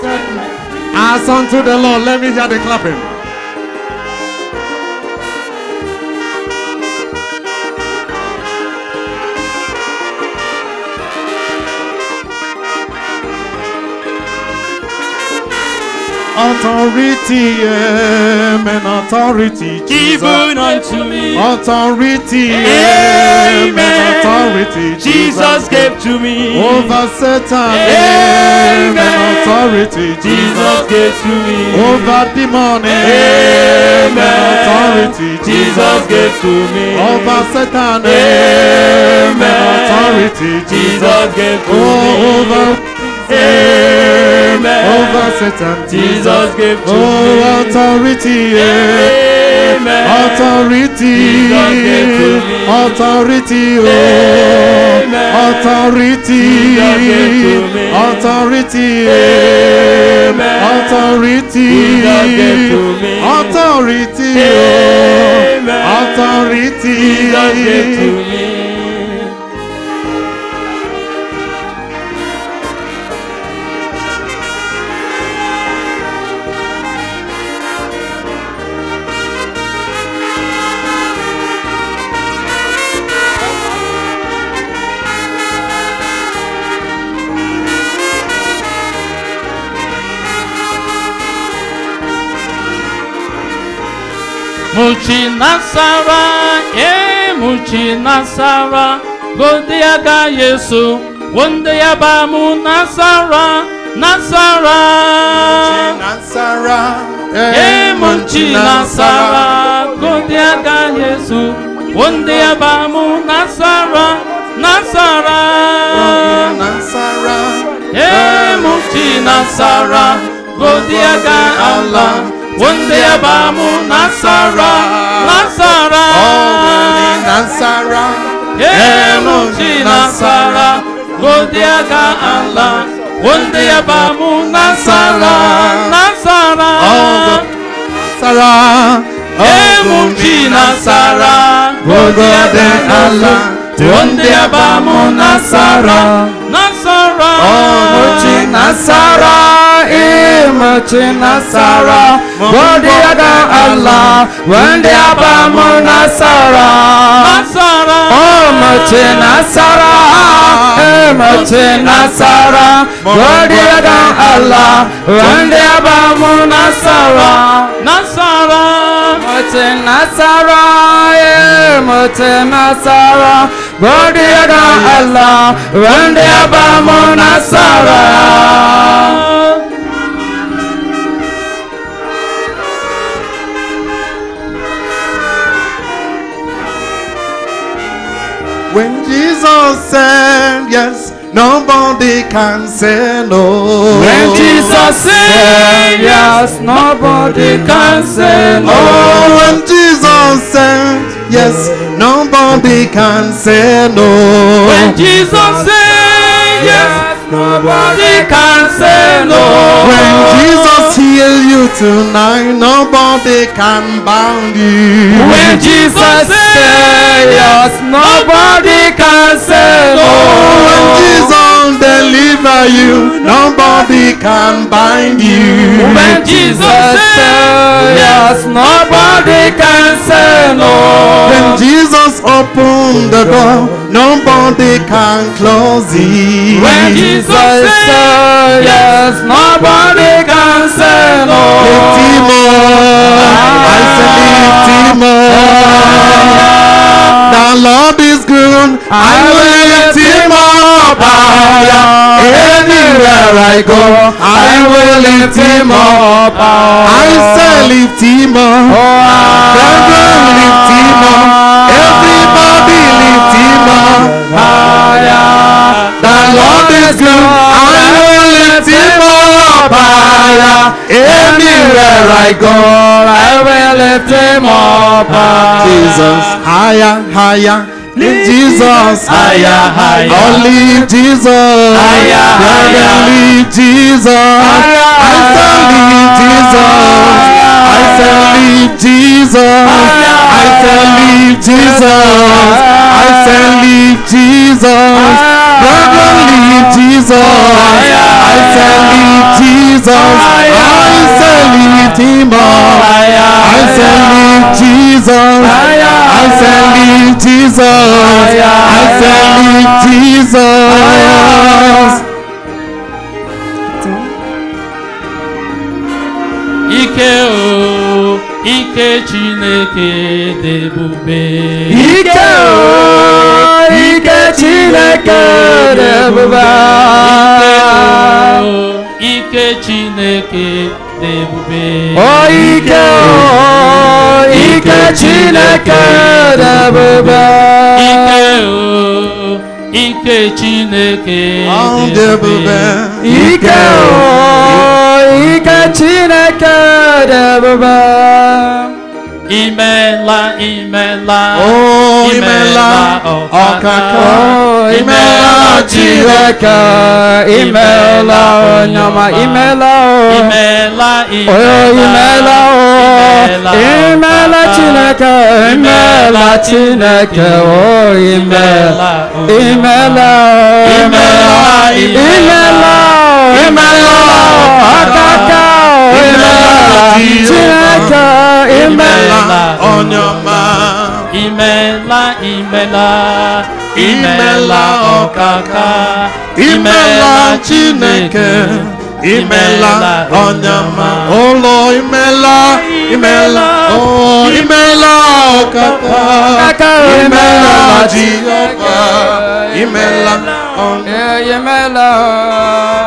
As unto the Lord. Let me hear the clapping. Authority, amen, authority, given unto me. Authority, amen, authority, Jesus gave to me. Over Satan, amen, authority, Jesus gave to me. Over demon, amen, authority, Jesus gave to me. Over Satan, amen, authority, Jesus gave to me. Over Amen. Over Satan, Jesus gave to me. Authority, Amen. Authority, Jesus gave to me. Authority, Amen. Authority, Jesus gave to me. Authority, Amen. Authority, Jesus gave to me. Authority, Amen. Authority, Jesus gave to me. Muchinasara, Muchinasara, Godiaga Yesu, Wondeyabamu Nasara, Nasara, Muchinasara, Godiaga Yesu, Wondeyabamu Nasara, Nasara, Muchinasara, Godiaga Allah. One day abamu Nasara, Nasara, Nasara, Emuchi Nasara, Godiaga Allah. One day abamu Nasara, Nasara, Nasara, Emuchi Nasara, Godiaga Allah. One day abamu Nasara, Nasara, Muchi Nasara. Muchi Nasara, Godiaga Allah, Wende Abamu Nasara, Nasara, Muchi Nasara, Muchi Nasara, Godiaga Allah, Wende Abamu Nasara, Nasara, Muchi Nasara, Muchi Nasara, Godiaga Allah, Wende Abamu Nasara. When Jesus said yes, nobody can say no. When Jesus said yes, nobody can say no. Oh, when Jesus said yes, nobody can say no. When Jesus said yes, nobody can say no. When Jesus healed you tonight, nobody can bound you. When Jesus said yes, nobody can say no. When Jesus deliver you, nobody can bind you. When Jesus said yes, nobody can say no. When Jesus opened the door, nobody can close it. When Jesus said yes, nobody can say no. Lift him up, I say lift him up. The Lord is good, I will lift him up higher. Anywhere I go, I will lift him up. I say lift him up, brethren lift him up, everybody lift him up higher. The Lord is good, I will lift him up higher. Anywhere I go, I will lift him up higher. Jesus, higher, higher. Lift Jesus higher, higher. Oh, lift Jesus higher, higher. Lift Jesus. I say lift Jesus. I say lift Jesus. I say lift Jesus. I say lift Jesus. Brother, lift Jesus. I say lift Jesus. ike o ike Chineke debube ike o ike Chineke debube ike Chineke debube oh ike o ike Chineke debube ike o ike Chineke debube ike o ike Chineke debube imela imela oh imela ọkaka imela Chineke imela onyama imela imela imela imela Chineke imela Chineke oh imela imela imela imela ọkaka imela Chineke imela onyama imela imela imela ọkaka imela Chineke imela onyama olo imela imela oh imela ọkaka imela Jehova imela imela